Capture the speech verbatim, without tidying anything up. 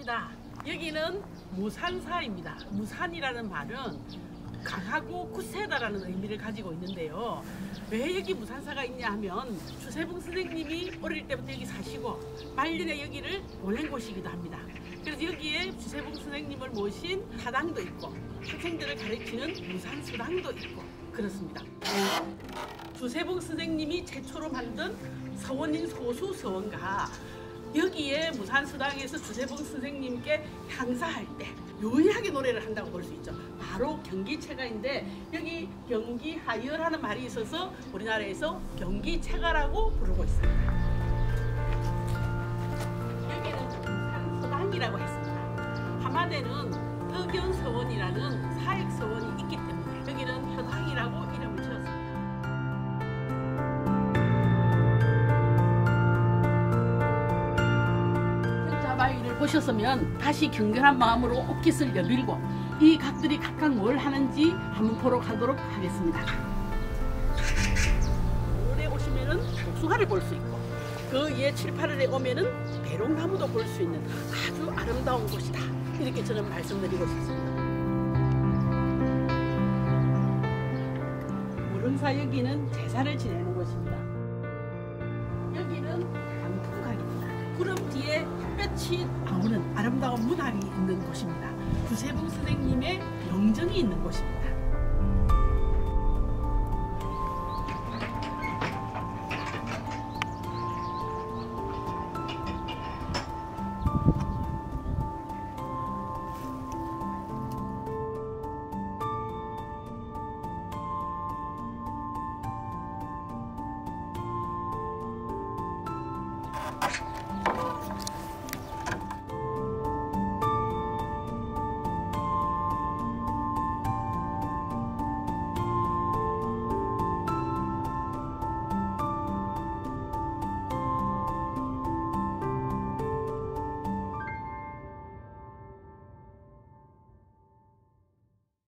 반갑습니다. 여기는 무산사입니다. 무산이라는 말은 강하고 굳세다라는 의미를 가지고 있는데요. 왜 여기 무산사가 있냐 하면 주세봉 선생님이 어릴 때부터 여기 사시고 말년에 여기를 보낸 곳이기도 합니다. 그래서 여기에 주세봉 선생님을 모신 사당도 있고 학생들을 가르치는 무산수당도 있고 그렇습니다. 주세봉 선생님이 최초로 만든 서원인 소수 서원가, 여기에 무산수당에서 주세봉 선생님께 향사할 때 유일하게 노래를 한다고 볼 수 있죠. 바로 경기체가인데, 여기 경기하열하는 말이 있어서 우리나라에서 경기체가라고 부르고 있습니다. 여기는 무산수당이라고 했습니다. 함안에는 의견서원이라는 사익서원이 있기 때문에 여기는 현항이라고 이름을 지었습니다. 바위를 보셨으면 다시 경건한 마음으로 옷깃을 여밀고 이 각들이 각각 뭘 하는지 한번 보러 가도록 하겠습니다. 올해 오시면은 복숭아를 볼 수 있고 그 위에 칠, 팔월에 오면은 배롱나무도 볼 수 있는 아주 아름다운 곳이다. 이렇게 저는 말씀드리고 싶습니다. 무릉사 여기는 제사를 지내는 곳입니다. 여기는 강풍각입니다. 구름 뒤에 햇볕이 나오는 아름다운 문학이 있는 곳입니다. 주세봉 선생님의 영정이 있는 곳입니다.